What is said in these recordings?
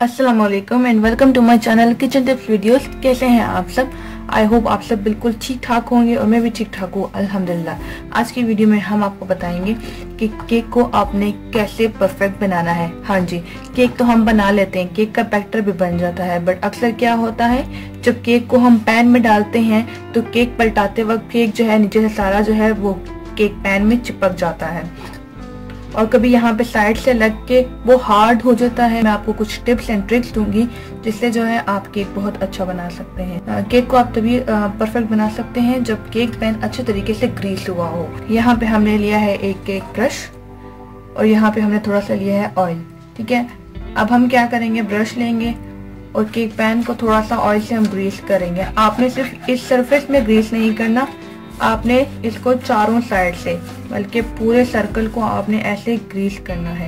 अस्सलाम वालेकुम and welcome to my channel kitchen tips videos. कैसे हैं आप सब? आई होप आप सब बिल्कुल ठीक ठाक होंगे और मैं भी ठीक ठाक हूँ अल्हम्दुलिल्लाह। आज की वीडियो में हम आपको बताएंगे कि केक को आपने कैसे परफेक्ट बनाना है। हाँ जी, केक तो हम बना लेते हैं, केक का बैटर भी बन जाता है, बट अक्सर क्या होता है जब केक को हम पैन में डालते हैं तो केक पलटाते वक्त केक जो है नीचे से सारा जो है वो केक पैन में चिपक जाता है और कभी यहाँ पे साइड से लग के वो हार्ड हो जाता है। मैं आपको कुछ टिप्स एंड ट्रिक्स दूंगी जिससे जो है आप केक बहुत अच्छा बना सकते हैं। केक को आप तभी परफेक्ट बना सकते हैं जब केक पैन अच्छे तरीके से ग्रीस हुआ हो। यहाँ पे हमने लिया है एक केक ब्रश और यहाँ पे हमने थोड़ा सा लिया है ऑयल। ठीक है, अब हम क्या करेंगे, ब्रश लेंगे और केक पैन को थोड़ा सा ऑयल से हम ग्रीस करेंगे। आपने सिर्फ इस सरफेस में ग्रीस नहीं करना, आपने इसको चारों साइड से बल्कि पूरे सर्कल को आपने ऐसे ग्रीस करना है।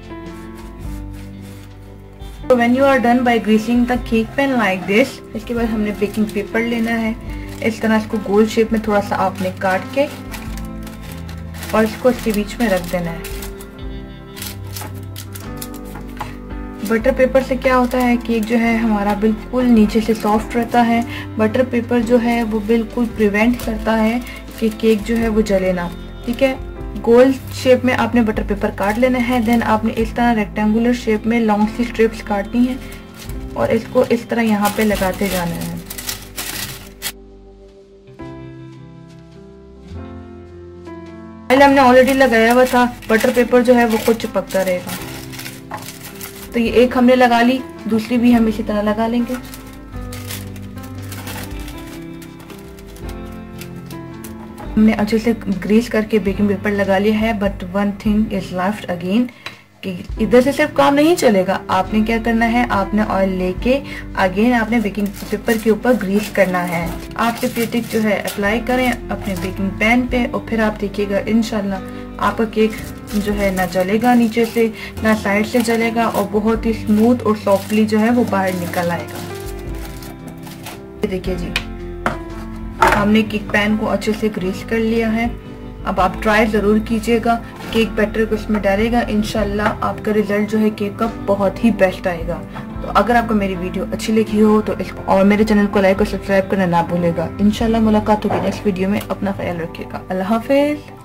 So when you are done by greasing the cake pan like this, इसके बाद हमने बेकिंग पेपर लेना है। इस तरह इसको गोल शेप में थोड़ा सा आपने काट के और इसको इसके बीच में रख देना है। बटर पेपर से क्या होता है, केक जो है हमारा बिल्कुल नीचे से सॉफ्ट रहता है। बटर पेपर जो है वो बिल्कुल प्रिवेंट करता है कि केक जो है वो जले ना। ठीक है, गोल शेप में आपने बटर पेपर काट लेना है। देन आपने इस तरह रेक्टेंगुलर शेप में लॉन्ग सी स्ट्रिप्स काटनी है और इसको इस तरह यहाँ पे लगाते जाना है। पहले हमने ऑलरेडी लगाया हुआ था, बटर पेपर जो है वो खुद चिपकता रहेगा। तो ये एक हमने लगा ली, दूसरी भी हम इसी तरह लगा लेंगे। हमने अच्छे से ग्रीस करके बेकिंग पेपर लगा लिया है, but one thing is left again कि इधर से सिर्फ काम नहीं चलेगा। आपने क्या करना है, आपने ऑयल लेके अगेन आपने बेकिंग पेपर के ऊपर ग्रीस करना है। आप सिर्फ ये टिक जो है अप्लाई करें अपने बेकिंग पैन पे और फिर आप देखिएगा इंशाल्लाह आपका केक जो है ना जलेगा नीचे से ना साइड से जलेगा और बहुत ही स्मूथ और सॉफ्टली जो है वो बाहर निकल आएगा। देखिए जी, हमने केक पैन को अच्छे से ग्रीस कर लिया है। अब आप ट्राई जरूर कीजिएगा, केक बैटर को इसमें डालेगा, इंशाल्लाह आपका रिजल्ट जो है केक का बहुत ही बेस्ट आएगा। तो अगर आपको मेरी वीडियो अच्छी लगी हो तो इसको और मेरे चैनल को लाइक और सब्सक्राइब करना ना भूलेगा। इंशाल्लाह मुलाकात होगी नेक्स्ट वीडियो में। अपना ख्याल रखिएगा। अल्लाह हाफिज।